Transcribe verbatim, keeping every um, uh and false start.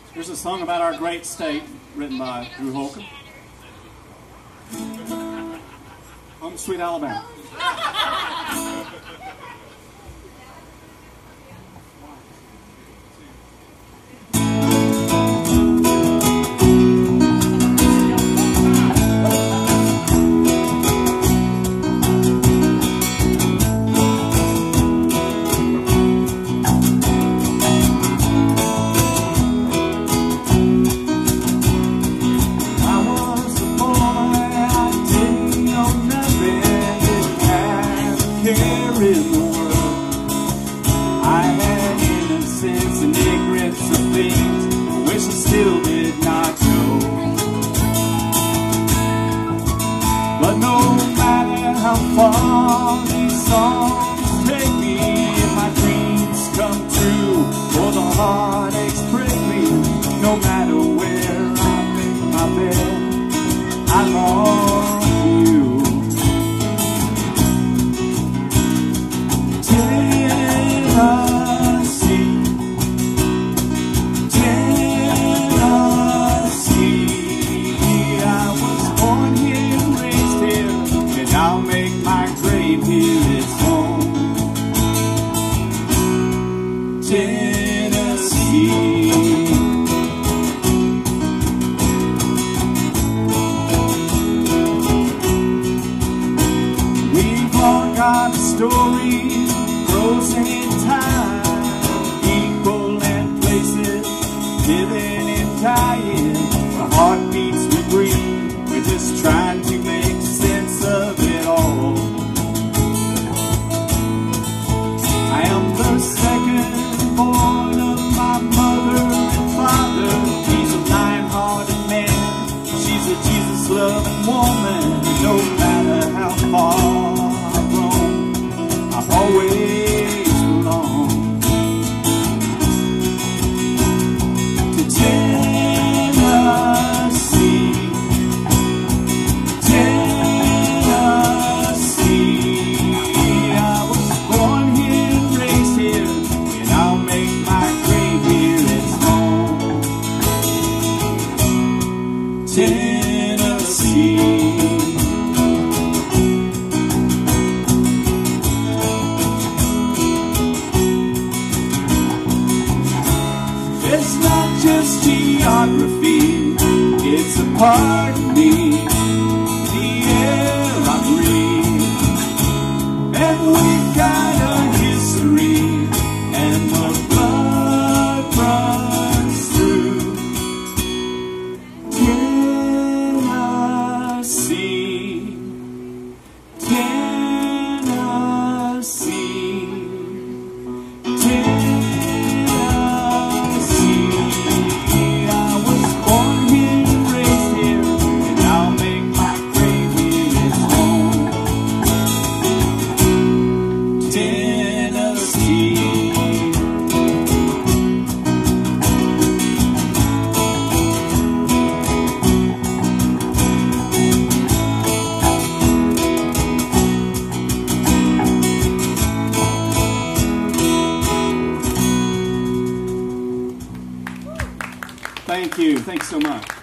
Here's a song about our great state, written by Drew Holcomb. Home Sweet Alabama. In the world, I had innocence and ignorance of things I wish I still did not know. But no matter how far these songs take me, and my dreams come true, or the heartaches break me, no matter where I lay my bed, I long for you. I'll make my grave here its home, Tennessee. We've all got stories frozen in time, equal in places, living and dying. The heartbeats we breathe, we're just trying to make sense of it all. I am the second born of my mother and father. He's a lion-hearted man, she's a Jesus-loving woman. No matter how far I've roamed, I've always belonged to Tennessee. Tennessee. It's not just geography, it's a part of me, the air I breathe. And we've got a history, and the blood runs through Tennessee, Tennessee, Tennessee. I was born here and raised here, and I'll make my grave here its home, Tennessee. Thank you. Thanks so much.